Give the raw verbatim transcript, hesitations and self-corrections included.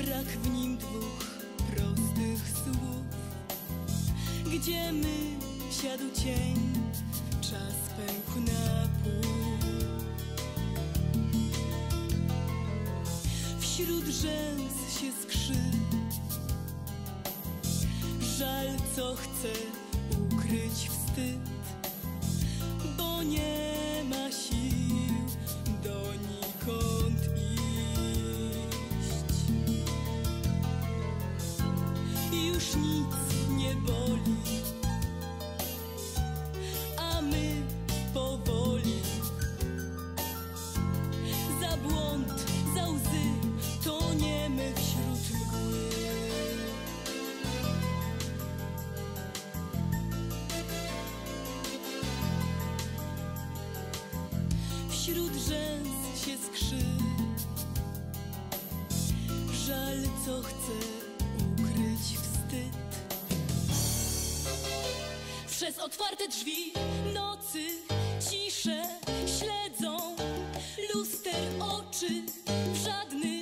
brak w nim dwóch prostych słów. Gdzie my siadł cień, czas pękł na pół. Wśród rzęs się skrzy żal, co chce ukryć wstyd, bo nie ma sił donikąd iść. Już nic nie boli, a my powoli za błąd, za łzy toniemy wśród mgły. Wśród rzęs się skrzy żal, co chce ukryć wstyd. Przez otwarte drzwi nocy ciszę śledzą luster oczy w żadnym